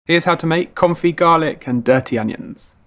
Here's how to make confit garlic and dirty onions.